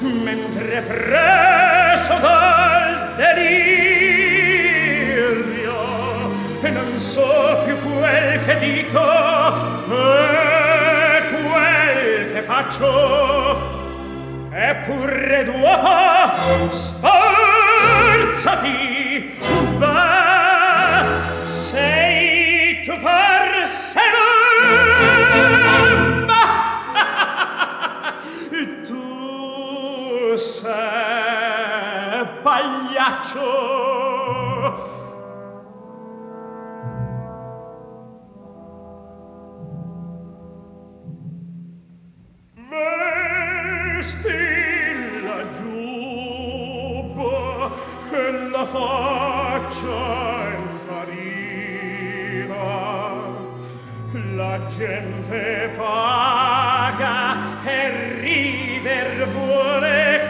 mentre preso dal delirio e non so più quel che dico e quel che faccio, eppure d'uopo sforzati, beh, sei tu forse ma tu sei pagliaccio. Vesti la giubba e la faccia infarina, la gente paga e rider vuole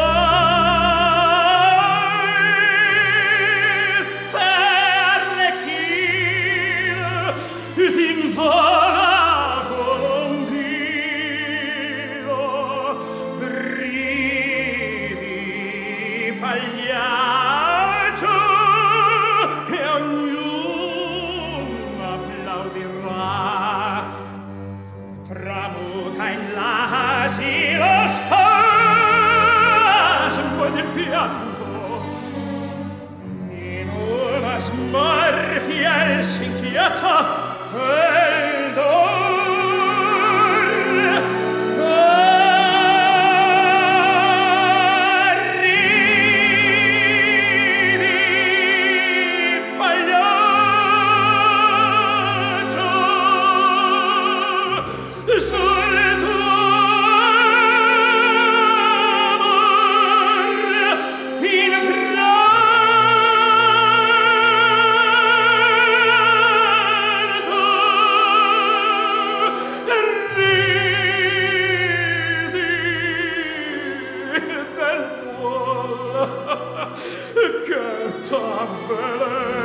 qua, se Arlecchino t'invola colombino, ridi pagliaccio e ognuno applaudirà, tramuta in lati lo spasmo del pianto, in una smorfia il singhiozzo e il dolore. Che t'avvelena